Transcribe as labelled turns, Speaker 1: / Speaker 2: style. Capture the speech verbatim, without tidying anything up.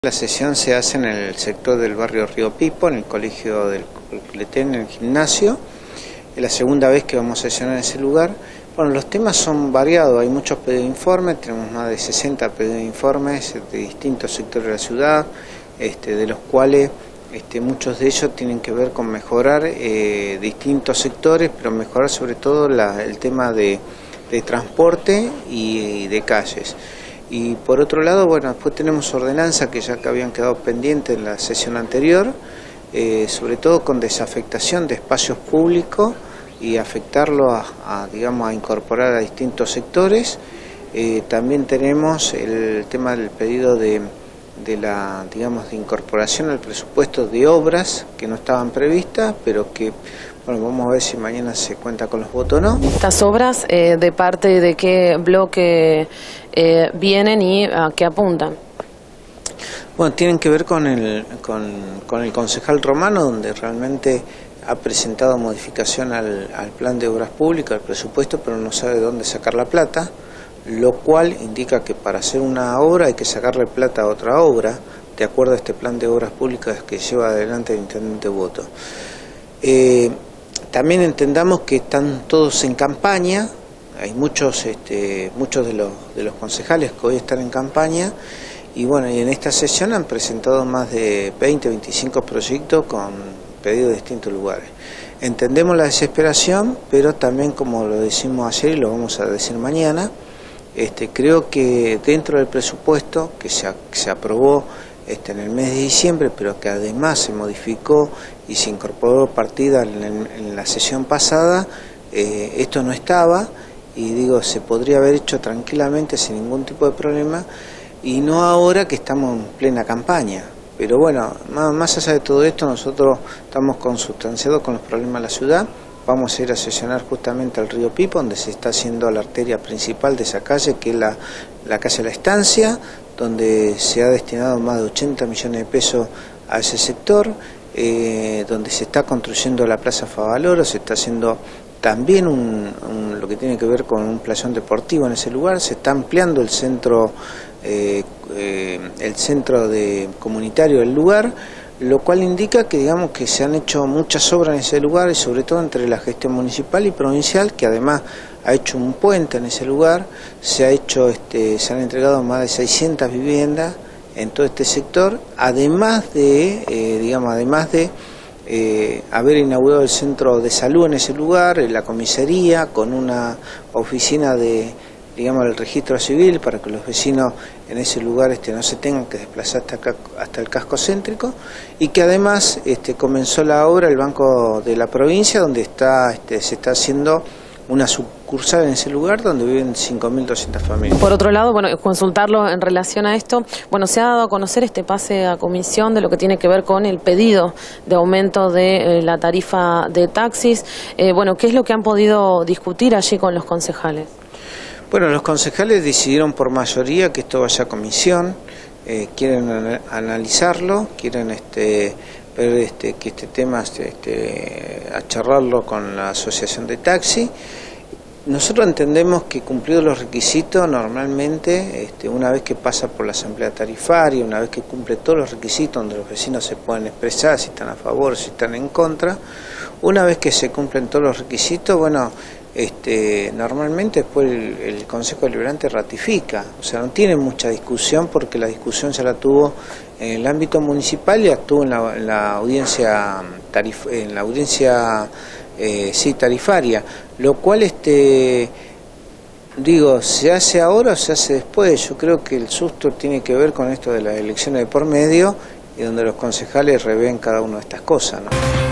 Speaker 1: La sesión se hace en el sector del barrio Río Pipo, en el colegio del Cletén, en el gimnasio. Es la segunda vez que vamos a sesionar en ese lugar. Bueno, los temas son variados, hay muchos pedidos de informes, tenemos más de sesenta pedidos de informes de distintos sectores de la ciudad, este, de los cuales este, muchos de ellos tienen que ver con mejorar eh, distintos sectores, pero mejorar sobre todo la, el tema de, de transporte y, y de calles. Y por otro lado, bueno, después tenemos ordenanzas que ya que habían quedado pendientes en la sesión anterior, eh, sobre todo con desafectación de espacios públicos y afectarlo a, a digamos, a incorporar a distintos sectores. Eh, también tenemos el tema del pedido de, de la, digamos, de incorporación al presupuesto de obras que no estaban previstas, pero que, bueno, vamos a ver si mañana se cuenta con los votos o no.
Speaker 2: ¿Estas obras eh, de parte de qué bloque eh, vienen y a qué apuntan?
Speaker 1: Bueno, tienen que ver con el, con, con el concejal Romano, donde realmente ha presentado modificación al, al plan de obras públicas, al presupuesto, pero no sabe de dónde sacar la plata, lo cual indica que para hacer una obra hay que sacarle plata a otra obra, de acuerdo a este plan de obras públicas que lleva adelante el intendente Boto. Eh, También entendamos que están todos en campaña, hay muchos, este, muchos de los, de los concejales que hoy están en campaña, y bueno, y en esta sesión han presentado más de veinte, veinticinco proyectos con pedidos de distintos lugares. Entendemos la desesperación, pero también, como lo decimos ayer y lo vamos a decir mañana, este, creo que dentro del presupuesto que se, que se aprobó Este, en el mes de diciembre, pero que además se modificó y se incorporó partida en, el, en la sesión pasada, eh, esto no estaba, y digo, se podría haber hecho tranquilamente sin ningún tipo de problema, y no ahora que estamos en plena campaña. Pero bueno, más, más allá de todo esto, nosotros estamos consustanciados con los problemas de la ciudad. Vamos a ir a sesionar justamente al Río Pipo, donde se está haciendo la arteria principal de esa calle, que es la, la calle La Estancia, donde se ha destinado más de ochenta millones de pesos a ese sector, eh, donde se está construyendo la Plaza Favaloro, se está haciendo también un, un, lo que tiene que ver con un playón deportivo en ese lugar, se está ampliando el centro, eh, eh, el centro de, comunitario del lugar, lo cual indica que, digamos, que se han hecho muchas obras en ese lugar, y sobre todo entre la gestión municipal y provincial, que además ha hecho un puente en ese lugar, se ha hecho, este, se han entregado más de seiscientas viviendas en todo este sector, además de, eh, digamos, además de eh, haber inaugurado el centro de salud en ese lugar, la comisaría, con una oficina de, digamos, el registro civil, para que los vecinos en ese lugar este, no se tengan que desplazar hasta, acá, hasta el casco céntrico, y que además este, comenzó la obra el Banco de la Provincia, donde está, este, se está haciendo una sucursal en ese lugar donde viven cinco mil doscientas familias.
Speaker 2: Por otro lado, bueno, consultarlo en relación a esto, bueno, se ha dado a conocer este pase a comisión de lo que tiene que ver con el pedido de aumento de eh, la tarifa de taxis. Eh, bueno, ¿qué es lo que han podido discutir allí con los concejales?
Speaker 1: Bueno, los concejales decidieron por mayoría que esto vaya a comisión, eh, quieren an analizarlo, quieren este, ver este, que este tema, este, a charlarlo con la asociación de taxi. Nosotros entendemos que cumplidos los requisitos, normalmente, este, una vez que pasa por la asamblea tarifaria, una vez que cumple todos los requisitos donde los vecinos se pueden expresar si están a favor, si están en contra, una vez que se cumplen todos los requisitos, bueno, Este, normalmente después el, el Consejo Deliberante ratifica, o sea, no tiene mucha discusión, porque la discusión ya la tuvo en el ámbito municipal y actuó en la, en la audiencia tarif, en la audiencia eh, sí, tarifaria, lo cual este digo, ¿se hace ahora o se hace después? Yo creo que el susto tiene que ver con esto de las elecciones de por medio, y donde los concejales revén cada una de estas cosas, ¿no?